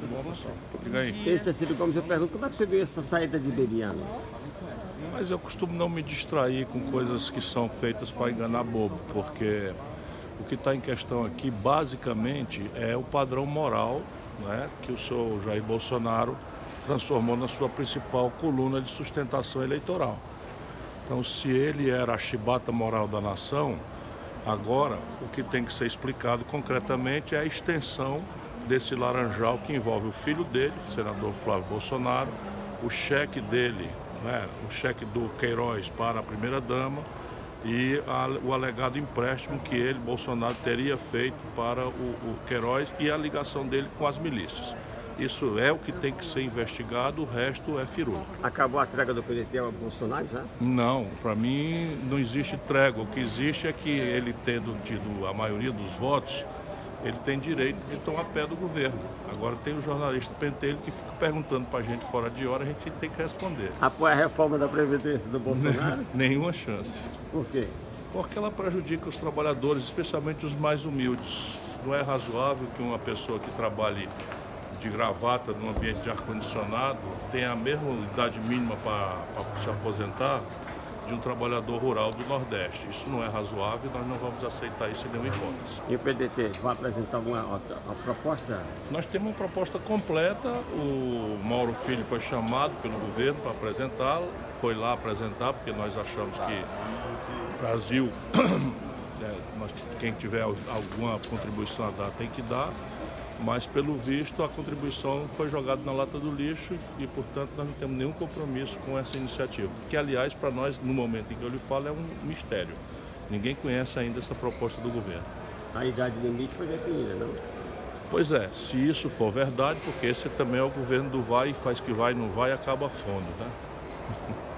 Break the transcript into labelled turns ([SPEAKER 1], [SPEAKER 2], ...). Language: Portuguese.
[SPEAKER 1] Bom, pessoal. Diga aí.
[SPEAKER 2] Ei, Cecílio Gomes, eu pergunto, como é que você viu essa saída de Beriano?
[SPEAKER 1] Mas eu costumo não me distrair com coisas que são feitas para enganar bobo, porque o que está em questão aqui, basicamente, é o padrão moral, né, que o senhor Jair Bolsonaro transformou na sua principal coluna de sustentação eleitoral. Então, se ele era a chibata moral da nação, agora o que tem que ser explicado concretamente é a extensão desse laranjal que envolve o filho dele, o senador Flávio Bolsonaro, o cheque dele, né, o cheque do Queiroz para a primeira-dama e o alegado empréstimo que ele, Bolsonaro, teria feito para o Queiroz e a ligação dele com as milícias. Isso é o que tem que ser investigado, o resto é firula.
[SPEAKER 2] Acabou a entrega do PDT ao Bolsonaro já?
[SPEAKER 1] Não, para mim não existe trégua. O que existe é que ele, tendo tido a maioria dos votos, ele tem direito de tomar pé do governo. Agora tem o jornalista Pentelho que fica perguntando para a gente fora de hora, a gente tem que responder.
[SPEAKER 2] Apoia a reforma da Previdência do Bolsonaro?
[SPEAKER 1] Nenhuma chance.
[SPEAKER 2] Por quê?
[SPEAKER 1] Porque ela prejudica os trabalhadores, especialmente os mais humildes. Não é razoável que uma pessoa que trabalhe de gravata num ambiente de ar-condicionado tenha a mesma idade mínima para se aposentar de um trabalhador rural do Nordeste. Isso não é razoável, nós não vamos aceitar isso em nenhuma hipótese.
[SPEAKER 2] E o PDT vai apresentar alguma outra proposta?
[SPEAKER 1] Nós temos uma proposta completa, o Mauro Filho foi chamado pelo governo para apresentá-la, foi lá apresentar, porque nós achamos que o Brasil, quem tiver alguma contribuição a dar tem que dar, mas pelo visto a contribuição foi jogada na lata do lixo e, portanto, nós não temos nenhum compromisso com essa iniciativa, que, aliás, para nós, no momento em que eu lhe falo, é um mistério. Ninguém conhece ainda essa proposta do governo.
[SPEAKER 2] A idade limite foi definida, não?
[SPEAKER 1] Pois é, se isso for verdade, porque esse também é o governo do vai, faz que vai, não vai, acaba a fundo, né?